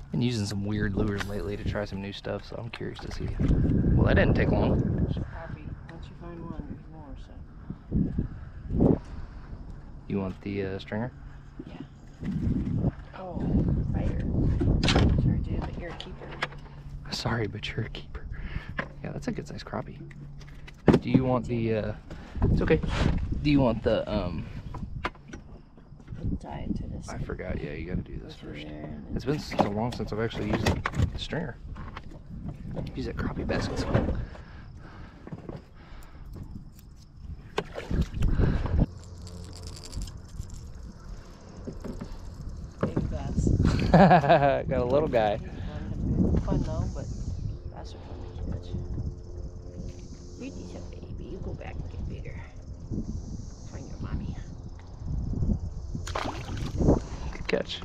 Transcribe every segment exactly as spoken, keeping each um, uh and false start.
Been using some weird lures lately to try some new stuff, so I'm curious to see. Well, that didn't take long. Crappie. Once you find one, there's more. So. You want the uh, stringer? Yeah. Oh, fire. Sorry, dude, but you're a keeper. Sorry, but you're a keeper. Yeah, that's a good size crappie. Do you want the? Uh, it's okay. Do you want the? Um, Tie it to this. I forgot. Yeah, you got to do this first. There, It's been so long since I've actually used the stringer. Use that crappie basket. Big bass. Got a little guy. Fun though, but bass are fun to catch. You need a baby. You go back and get bigger. Find your mommy. Good catch.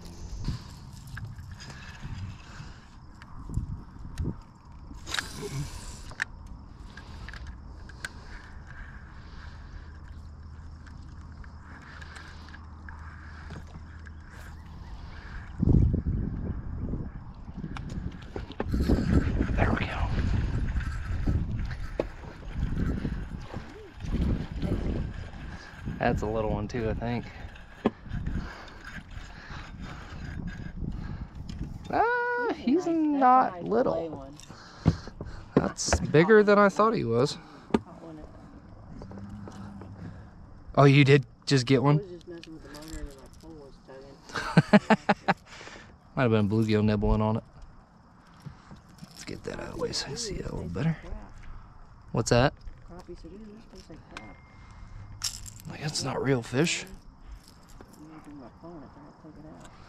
There we go. That's a little one too, I think. Ah, he's Nice. not That's a nice little. play one. That's bigger than I thought he was. Caught one at- Oh, you did just get I one? was just messing with the motor and my pole was tugging. Might have been bluegill nibbling on it. Let's get that out of the way so I can see it a little better. What's that? Crappie said, "Ooh, this tastes like crap." Like, that's not real fish. I'm using my phone, I think I'll take it out.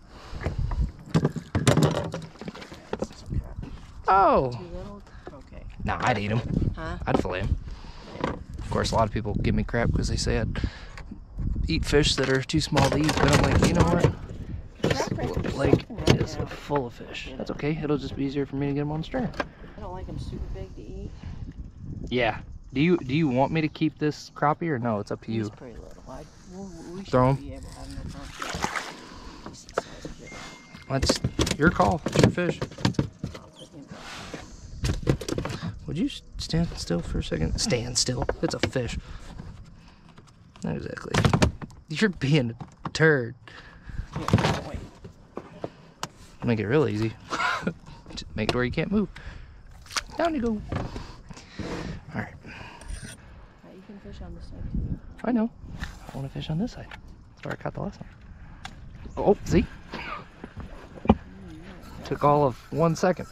Oh! Too little? Okay. Nah, I'd eat them. Huh? I'd fillet them. Of course, a lot of people give me crap because they say I'd eat fish that are too small to eat, but I'm like, you know what? This little lake is full of fish. That's okay. It'll just be easier for me to get them on the stringer. I don't like them super big to eat. Yeah. Do you do you want me to keep this crappie or no? It's up to you. He's pretty little. I, we'll, we Throw 'em? Be able to have no conflict. Decent sized fish. That's your call. It's your fish. I'll put him back. Would you stand still for a second? Stand still. It's a fish. Not exactly. You're being a turd. Yeah, wait. Make it real easy. Just make it where you can't move. Down you go. All right. Right, you can fish on this side too. I know. I want to fish on this side. That's where I caught the last one. Oh, see? Took all of one second.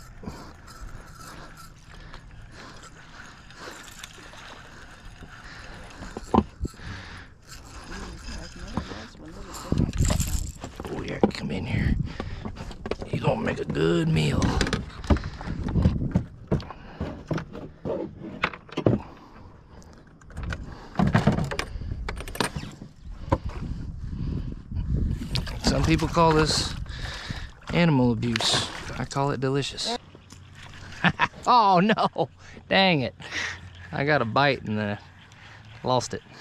Oh yeah, come in here. You gonna make a good meal. Some people call this animal abuse. I call it delicious. Oh no! Dang it. I got a bite and then I lost it.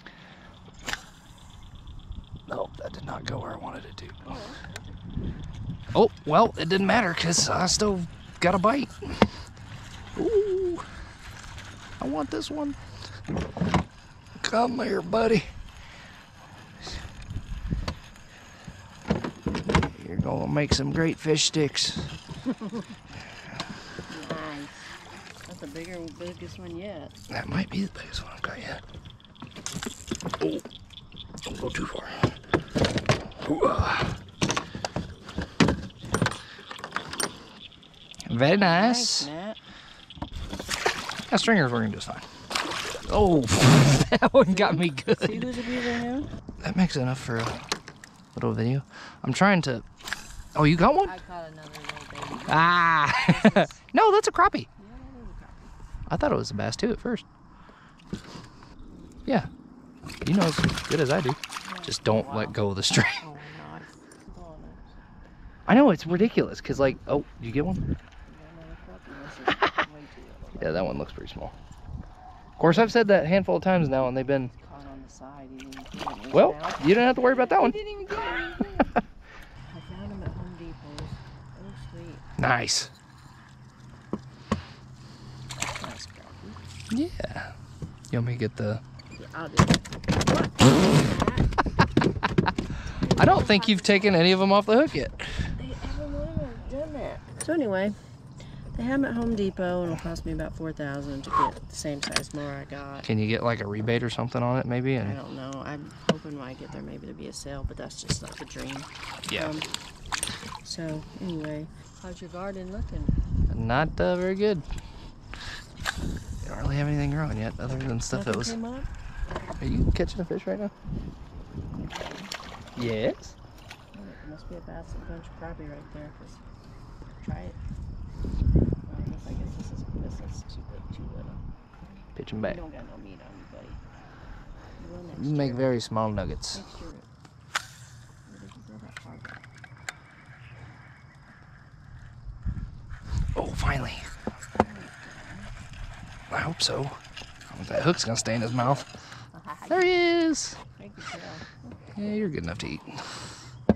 No, that did not go where I wanted it to. Oh, well, it didn't matter because I still got a bite. Ooh, I want this one. Come here, buddy. You're gonna make some great fish sticks. Nice. That's the bigger, biggest one yet. That might be the biggest one I've got yet. Oh, don't go too far. Ooh-ah. Very nice. Nice, Matt. That stringer's working just fine. Oh, that one got me good. See who's a beaver here? That makes enough for a little video. I'm trying to. Oh, you got one? I caught another little baby. Ah! No, that's a crappie. Yeah, that is a crappie. I thought it was a bass too at first. Yeah. You know as good as I do. Just don't Wow. let go of the string. Oh, nice. Oh, nice. I know, it's ridiculous because, like, oh, did you get one? You got another crappie. This is way too little. Yeah, that one looks pretty small. Of course, I've said that a handful of times now, and they've been. Caught on the side. He didn't get it. Well, you don't have to worry about that one. He didn't even get anything. I found him at Home Depot. Nice. Nice, Crappie. Yeah. You want me to get the... Yeah, I'll do it. I don't think you've taken any of them off the hook yet. They, every one of them have done that. So anyway, they have them at Home Depot, and it'll cost me about four thousand dollars to get the same size mower I got. Can you get like a rebate or something on it maybe? I And don't know. I'm hoping when I get there maybe there'll be a sale, but that's just like a dream. yeah. Um, so anyway, how's your garden looking? Not uh, very good. You don't really have anything growing yet other than stuff that Nothing was... came up? Are you catching a fish right now? Yes. Oh, it must be a bass, a bunch of crappie right there. 'Cause try it. Oh, I guess I guess this is this is too big, too little. Pitch 'em You back. don't got no meat on you, buddy. You will next You make year. very small nuggets. Next year. Where did you go that far back? Oh, finally. I hope so. I don't know if that hook's gonna stay in his mouth. There he is. Thank you, Jill. Yeah, you're good enough to eat. I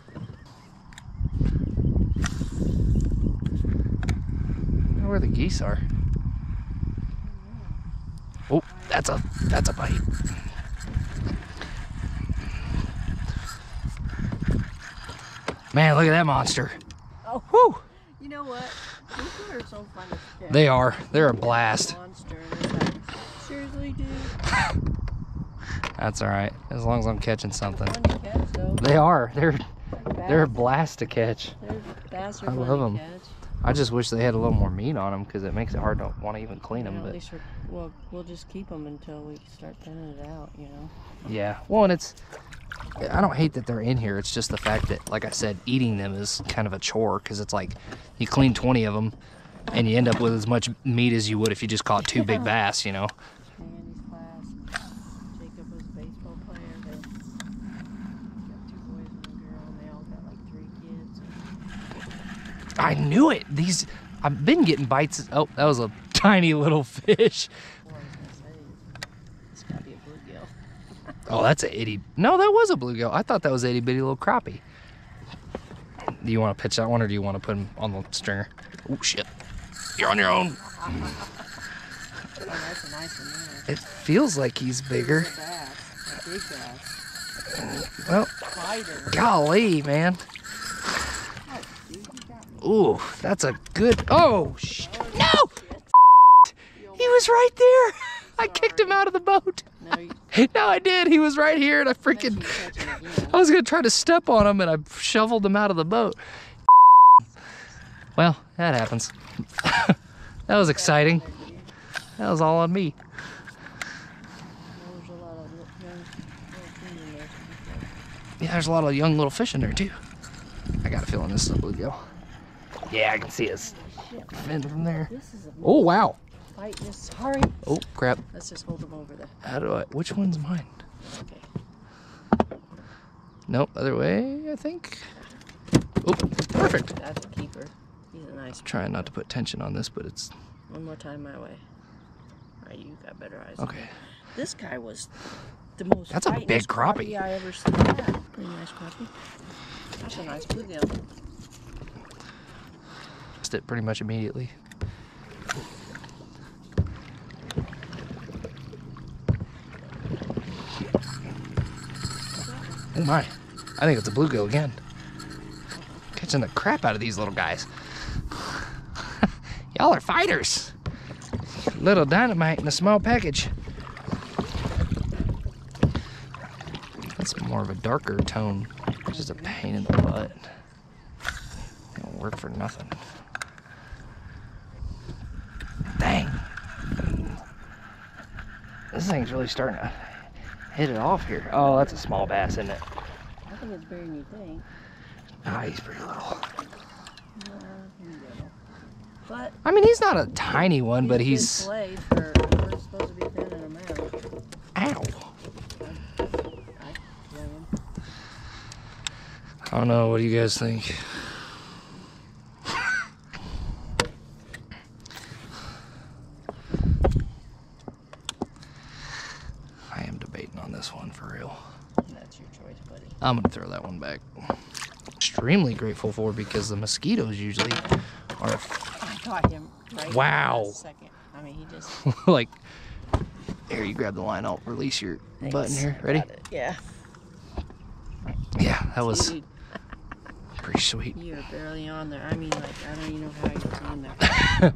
wonder where the geese are. Oh, that's a that's a bite. Man, look at that monster. Oh, Whew. you know what? These are so fun to catch. They are. They're a blast. Monster, and it's like, seriously, dude. That's all right, as long as I'm catching something. Fun to catch, though. They are. They're Bass, they're a blast to catch. they're bass are I fun love to 'em. catch. I just wish they had a little more meat on them because it makes it hard to want to even clean them. You know, at But least we're, well, we'll just keep them until we start thinning it out, you know. yeah, well, and it's I don't hate that they're in here. It's just the fact that, like I said, eating them is kind of a chore because it's like you clean twenty of them and you end up with as much meat as you would if you just caught two big bass, you know. Andy's class, Jacob was a baseball player. They got two boys and a girl, and they all got like three kids. I knew it. These I've been getting bites. Oh, that was a tiny little fish. Boy, I was gonna say, it's gotta be a bluegill. Oh, that's a itty. No, that was a bluegill. I thought that was a itty bitty little crappie. Do you want to pitch that one or do you want to put him on the stringer? Oh, shit. You're on your own. Oh, that's a nice one there. It feels like he's bigger. A bass, a big bass. Well, Fighter. golly, man. Oh, dude, you got me. Ooh, that's a good. Oh, sh no! You He was right there. I kicked him out of the boat. No, you No, I did. He was right here, and I freaking. catch him again. I was gonna try to step on him, and I shoveled him out of the boat. Well, that happens. That was exciting. That was all on me. There's a lot of little young little things in there. Yeah, there's a lot of young little fish in there too. I got a feeling this is a bluegill. Yeah, I can see his fin from there. This is a Oh wow. fight. This sorry. Oh crap. Let's just hold them over there. How do I? Which one's mine? Okay. Nope, other way. I think. Oh, perfect. That's a keeper. He's a nice. Trying not to put tension on this, but it's One more time my way. All right, you got better eyes. okay. This guy was the most. That's a fightingest big crappie. I ever seen. Yeah, pretty nice crappie. That's a nice bluegill. Just it pretty much immediately. Oh my, I think it's a bluegill again. Catching the crap out of these little guys. Y'all are fighters. Little dynamite in a small package. That's more of a darker tone. It's just a pain in the butt. It don't work for nothing. Dang. This thing's really starting to hit it off here. Oh, that's a small bass, isn't it? I think it's bigger than you think. Ah, he's pretty little. Yeah, he's little. But I mean, he's not a tiny one, but been he's... played for. We're supposed to be thinning him out. Ow. I play him. I don't know, what do you guys think? I am debating on this one for real. That's your choice, buddy. I'm gonna throw that one back. Straight. extremely grateful for because the mosquitoes usually are I caught him right Wow. in a second. I mean, he just... like, here, you grab the line, I'll release your Thanks. button here. Ready? Got it. Yeah. Yeah, that was Dude, pretty sweet. you're barely on there. I mean, like, I don't even know how you're on there.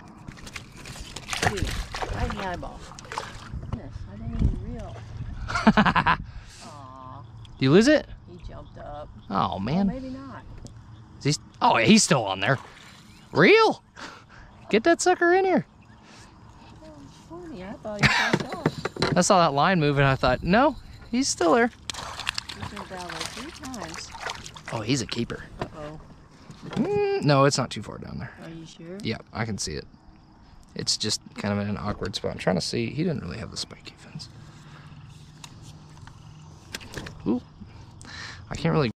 Dude, right in the eyeball. Yes, I didn't even realize. Aw. Do you lose it? He jumped up. Oh, man. Well, maybe not. Is he, oh, he's still on there. Real? Get that sucker in here. Oh, it's funny. I thought he jumped off. I saw that line moving. I thought, no, he's still there. He jumped out like three times. Oh, he's a keeper. Uh-oh. Mm, no, it's not too far down there. Are you sure? Yeah, I can see it. It's just kind of in an awkward spot. I'm trying to see. He didn't really have the spiky fins. Ooh. I can't really